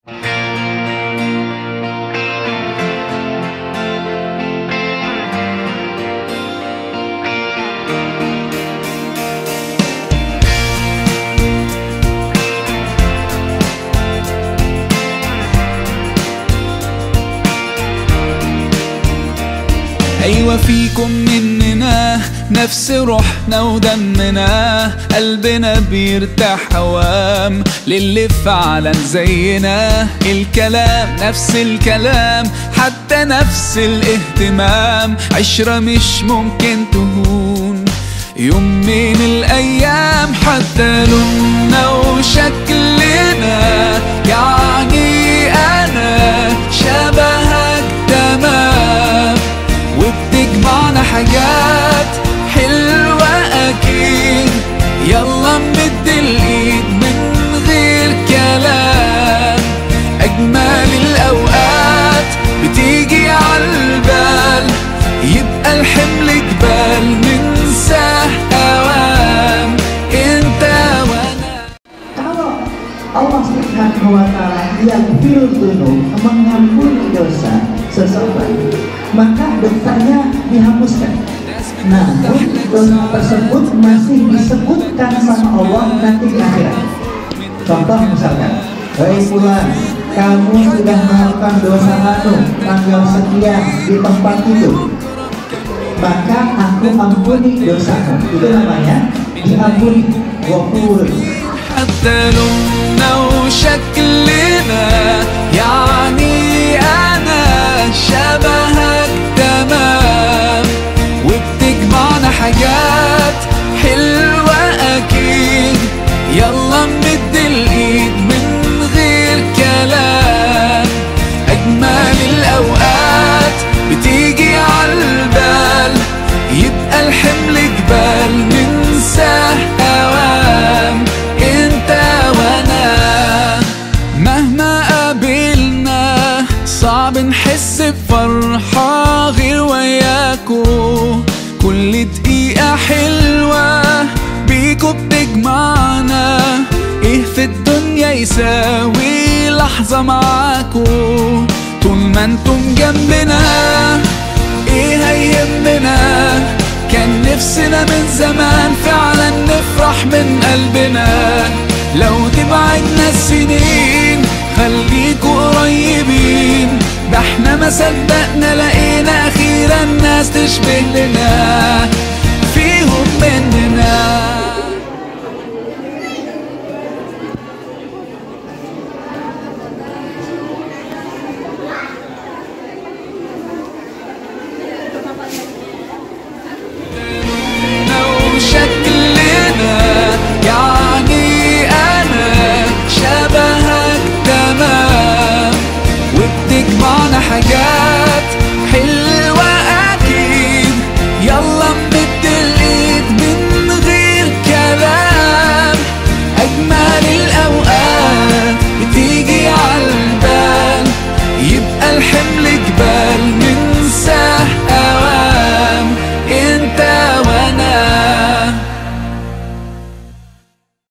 أيوة فيكم مننا نفس روحنا ودمنا، قلبنا بيرتاح هوام للي فعلا زينا. الكلام نفس الكلام، حتى نفس الاهتمام، عشرة مش ممكن تهون يوم من الأيام. حتى لوننا وشكلنا، يعني أنا شبهك تمام، وبتجمعنا حاجات حلوة أكيد. يلا نمد الإيد من غير كلام، أجمل الأوقات بتيجي عالبال، يبقى الحمل جبال ننساه أوام أنت وأنا. Kalau Allah Subhanahu wa Ta'ala yaghfirul dzunub, mengampuni dosa seseorang, maka dosanya dihapuskan. Namun dosa tersebut masih disebutkan sama Allah nanti di akhirat. Contoh misalkan, hei fulan, kamu sudah melakukan dosa tanggal sekian di tempat itu, maka aku ampuni dosamu. Itu namanya diampuni. Ghafur. حتى لوننا وشكلنا، يعني أنا شبهك تمام، وبتجمعنا حاجات حلوة أكيد. يلا نمد الإيد من غير كلام، أجمل الأوقات بتيجي عالبال، يبقى الحمل جبال ننساه أوام أنت وأنا. مهما قابلنا صعب نحس بفرحة غير وياكو، كل دقيقة حلوة بيكو بتجمعنا. ايه في الدنيا يساوي لحظة معاكو؟ طول ما انتم جنبنا ايه هيهمنا؟ كان نفسنا من زمان فعلا نفرح من قلبنا. لو تبعدنا السنين خليكوا قريبين، ده احنا ما صدقنا لقينا اخيرا ناس تشبه لنا، فيهم مننا.